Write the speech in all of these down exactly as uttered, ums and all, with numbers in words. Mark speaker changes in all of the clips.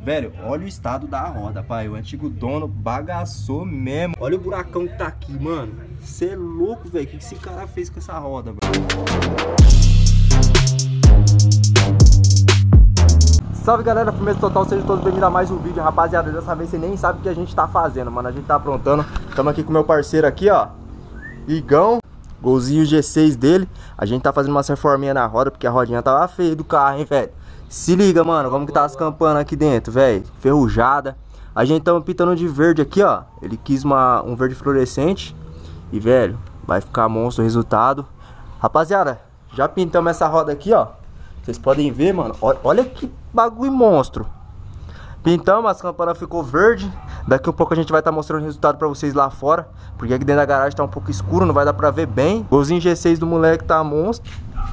Speaker 1: Velho, olha o estado da roda, pai. O antigo dono bagaçou mesmo. Olha o buracão que tá aqui, mano. Você é louco, velho. O que esse cara fez com essa roda, velho? Salve, galera. Firmeza total. Sejam todos bem-vindos a mais um vídeo. Rapaziada, dessa vez você nem sabe o que a gente tá fazendo, mano. A gente tá aprontando. Estamos aqui com o meu parceiro aqui, ó. Igão. Golzinho G seis dele. A gente tá fazendo uma reforminha na roda, porque a rodinha tava feia do carro, hein, velho. Se liga, mano, como que tá as campanas aqui dentro, velho. Ferrujada. A gente tá pintando de verde aqui, ó. Ele quis uma, um verde fluorescente. E, velho, vai ficar monstro o resultado. Rapaziada, já pintamos essa roda aqui, ó. Vocês podem ver, mano. Olha, olha que bagulho monstro. Pintamos, as campanas ficou verde. Daqui a pouco a gente vai estar tá mostrando o resultado pra vocês lá fora. Porque aqui dentro da garagem tá um pouco escuro, não vai dar pra ver bem. Golzinho G seis do moleque tá monstro.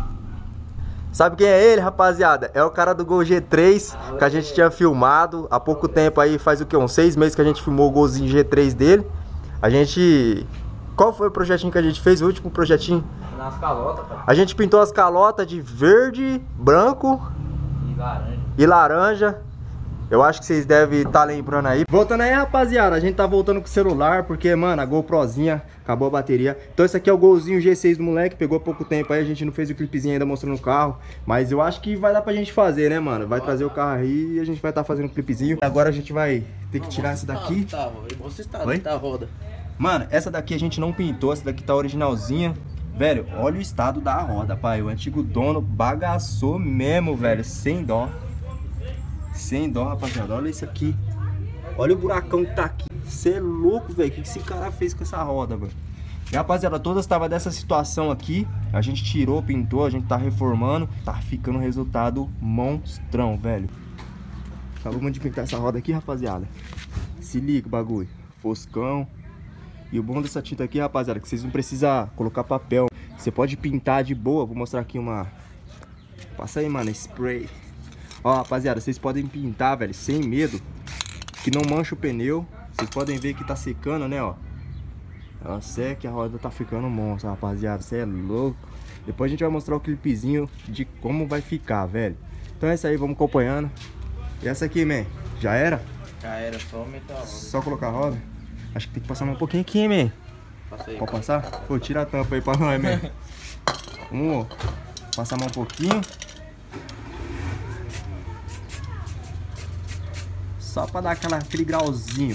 Speaker 1: Sabe quem é ele, rapaziada? É o cara do Gol G três, que a gente tinha filmado há pouco tempo aí, faz o que? Uns seis meses que a gente filmou o Golzinho G três dele. A gente... Qual foi o projetinho que a gente fez? O último projetinho?
Speaker 2: Nas calotas, pai.
Speaker 1: A gente pintou as calotas de verde, branco
Speaker 2: E laranja.
Speaker 1: e laranja. Eu acho que vocês devem estar lembrando aí. Voltando aí, rapaziada, a gente tá voltando com o celular, porque, mano, a GoProzinha acabou a bateria. Então esse aqui é o Golzinho G seis do moleque, pegou há pouco tempo aí, a gente não fez o clipezinho ainda mostrando o carro. Mas eu acho que vai dar pra gente fazer, né, mano? Vai trazer o carro aí e a gente vai estar tá fazendo o clipezinho. Agora a gente vai ter que tirar essa daqui.
Speaker 2: Tá, você está
Speaker 1: Oi?
Speaker 2: tá a roda.
Speaker 1: Mano, essa daqui a gente não pintou, essa daqui tá originalzinha. Velho, olha o estado da roda, pai. O antigo dono bagaçou mesmo, velho, sem dó. Sem dó, rapaziada. Olha isso aqui. Olha o buracão que tá aqui. Você é louco, velho. O que esse cara fez com essa roda, velho? E, rapaziada, todas estavam dessa situação aqui. A gente tirou, pintou, a gente tá reformando. Tá ficando um resultado monstrão, velho. Acabamos de pintar essa roda aqui, rapaziada. Se liga o bagulho. Foscão. E o bom dessa tinta aqui, rapaziada, é que vocês não precisam colocar papel. Você pode pintar de boa. Vou mostrar aqui uma... Passa aí, mano, spray. Ó, rapaziada, vocês podem pintar, velho, sem medo, que não mancha o pneu. Vocês podem ver que tá secando, né, ó. Ela seca e a roda tá ficando monstro, rapaziada. Você é louco. Depois a gente vai mostrar o clipezinho de como vai ficar, velho. Então é isso aí, vamos acompanhando. E essa aqui, man, já era?
Speaker 2: Já era, só aumentar a roda.
Speaker 1: Só colocar a roda? Acho que tem que passar mais um pouquinho aqui, man.
Speaker 2: Passa aí.
Speaker 1: Pode passar? Pô, tira a tampa aí pra nós, man. Vamos passar mais um pouquinho. Só pra dar aquela, aquele grauzinho.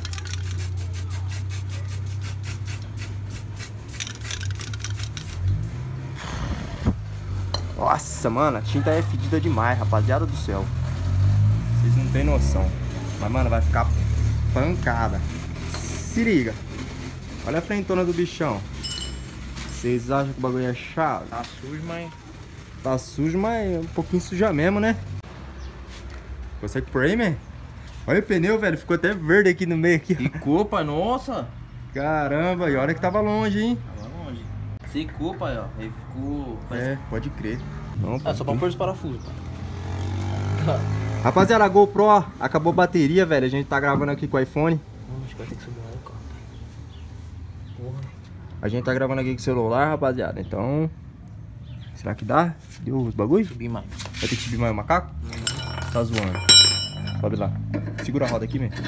Speaker 1: Nossa, mano, a tinta é fedida demais, rapaziada do céu. Vocês não tem noção. Mas, mano, vai ficar pancada. Se liga. Olha a frentona do bichão. Vocês acham que o bagulho é chave?
Speaker 2: Tá sujo, mas...
Speaker 1: Tá sujo, mas um pouquinho suja mesmo, né? Consegue por aí, man? Olha o pneu, velho. Ficou até verde aqui no meio. Aqui,
Speaker 2: Secou, pai, nossa.
Speaker 1: caramba, e olha que tava longe, hein?
Speaker 2: Tava longe. Secou, pai, ó. Aí ficou...
Speaker 1: É, pode crer. Não,
Speaker 2: Ah, só pra pôr os parafusos, pai.
Speaker 1: rapaziada, a GoPro acabou a bateria, velho. A gente tá gravando aqui com o iPhone.
Speaker 2: Acho que vai ter que subir lá no carro, pai. Porra.
Speaker 1: A gente tá gravando aqui com o celular, rapaziada. Então, será que dá? Deu os bagulho?
Speaker 2: Subir mais.
Speaker 1: Vai ter que subir mais o macaco? Hum. Tá zoando. Sobe lá. Segura a roda aqui, mesmo.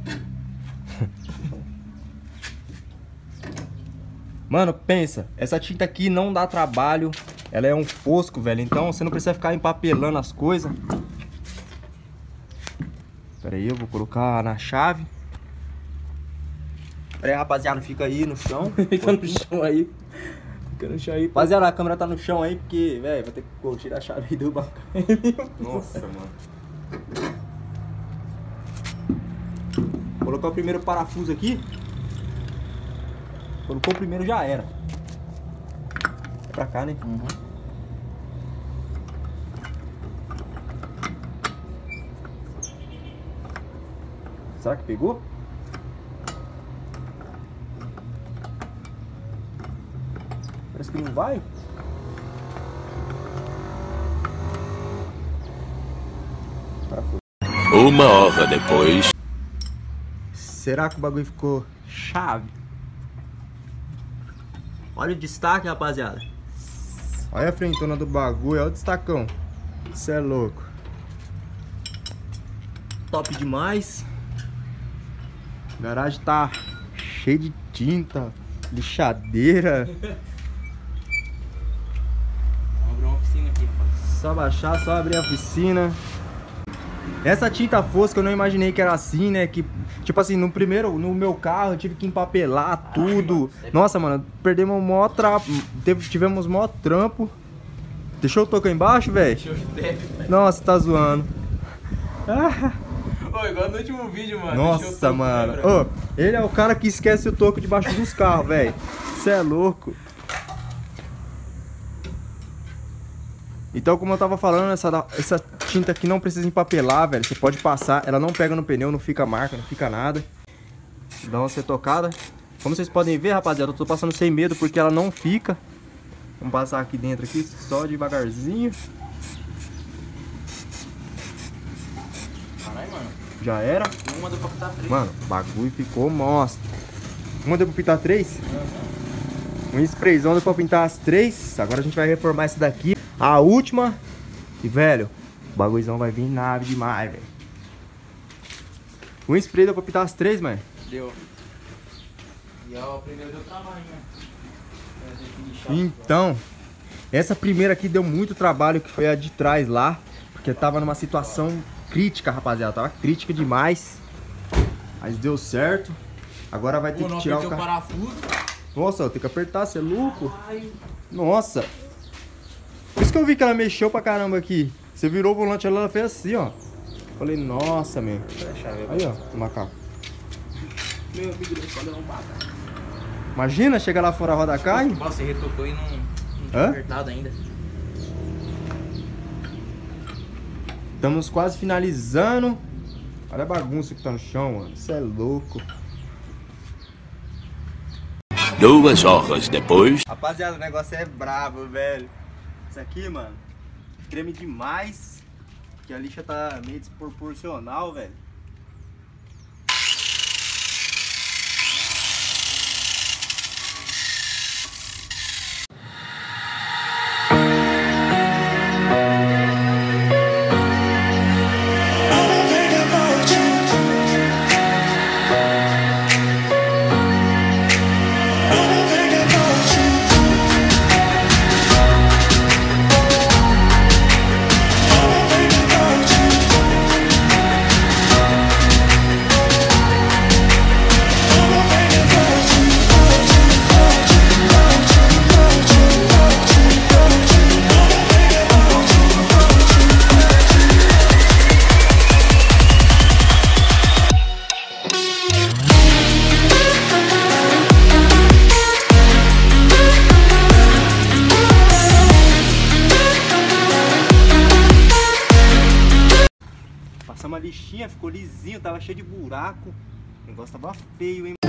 Speaker 1: Mano, pensa. Essa tinta aqui não dá trabalho. Ela é um fosco, velho. Então você não precisa ficar empapelando as coisas. Pera aí, eu vou colocar na chave. Pera aí, rapaziada. Fica aí no chão.
Speaker 2: Fica no chão aí. Fica no chão aí, pai.
Speaker 1: Rapaziada, a câmera tá no chão aí. Porque, velho, vai ter que tirar a chave aí do banco. Nossa, mano. Colocar o primeiro parafuso aqui. Colocou o primeiro, já era. É pra cá, né?
Speaker 2: Uhum.
Speaker 1: Será que pegou? Parece que não vai. Parafuso.
Speaker 3: Uma hora depois.
Speaker 1: Será que o bagulho ficou chave? Olha o destaque, rapaziada. Olha a frentona do bagulho, olha o destacão. Isso é louco. top demais. A garagem tá cheia de tinta, lixadeira.
Speaker 2: Vamos abrir uma oficina aqui, rapaz.
Speaker 1: Só baixar, só abrir a oficina. Essa tinta fosca eu não imaginei que era assim, né? Que, tipo assim, no primeiro, no meu carro eu tive que empapelar tudo. Ai, nossa, mano, perdemos o maior trampo. Tivemos o maior trampo. Deixou o toco aí embaixo, velho? Nossa, tá zoando. Ah.
Speaker 2: Ô, igual no último vídeo, mano.
Speaker 1: Nossa, mano. Ô, ele é o cara que esquece o toco debaixo dos carros, velho. Você é louco. Então, como eu tava falando, essa, essa tinta aqui não precisa empapelar, velho. Você pode passar, ela não pega no pneu, não fica marca, não fica nada. Dá uma setocada. Como vocês podem ver, rapaziada, eu tô passando sem medo porque ela não fica. Vamos passar aqui dentro aqui, só devagarzinho.
Speaker 2: Caralho, mano.
Speaker 1: Já era.
Speaker 2: Uma deu pra pintar três.
Speaker 1: Mano, o bagulho ficou monstro. Uma deu pra pintar três? Um sprayzão deu pra pintar as três. Agora a gente vai reformar essa daqui. A última. E, velho, o bagulhozão vai vir nave demais, velho. Um spray deu pra pintar as três, mano?
Speaker 2: Deu. E ó, o primeiro deu trabalho, né?
Speaker 1: Então, essa primeira aqui deu muito trabalho, que foi a de trás lá. Porque tava numa situação crítica, rapaziada. Tava crítica demais. Mas deu certo. Agora vai ter que tirar o
Speaker 2: parafuso.
Speaker 1: Nossa, tem que apertar, você é louco? Nossa. Por isso que eu vi que ela mexeu pra caramba aqui. Você virou o volante, ela fez assim, ó. Falei, nossa, meu. Aí, ó, o macaco.
Speaker 2: Meu amigo, não pode derrubar, cara.
Speaker 1: Imagina, chega lá fora, a roda cai.
Speaker 2: Nossa, você retocou e não, não tinha apertado ainda.
Speaker 1: Estamos quase finalizando. Olha a bagunça que tá no chão, mano. Isso é louco.
Speaker 3: Duas horas depois.
Speaker 1: Rapaziada, o negócio é brabo, velho. Isso aqui, mano, treme demais. Porque a lixa tá meio desproporcional, velho. Passamos a lixinha, ficou lisinho, tava cheio de buraco. O negócio tava feio, hein?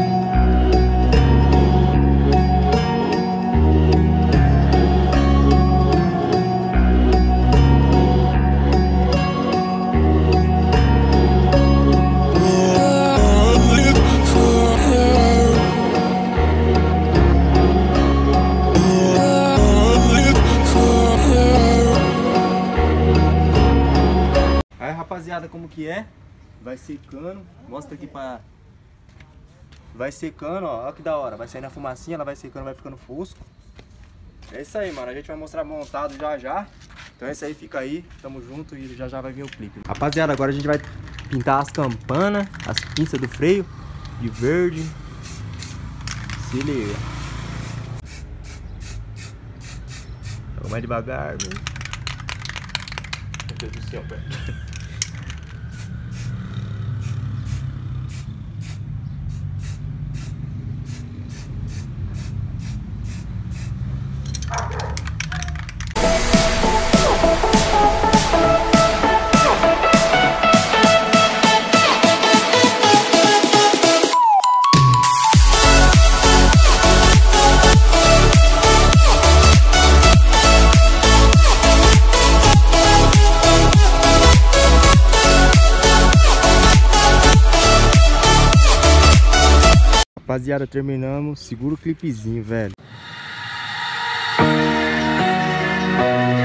Speaker 1: Rapaziada, como que é? Vai secando, mostra aqui pra... Vai secando, ó, ó que da hora. Vai saindo a fumacinha, ela vai secando, vai ficando fosco. É isso aí, mano, a gente vai mostrar montado já já. Então esse aí fica aí, tamo junto e já já vai vir o clipe. Rapaziada, agora a gente vai pintar as campanas, as pinças do freio de verde. Se liga. Vamos mais devagar, velho.
Speaker 2: Meu Deus do céu, velho.
Speaker 1: Rapaziada, terminamos. Segura o clipezinho, velho.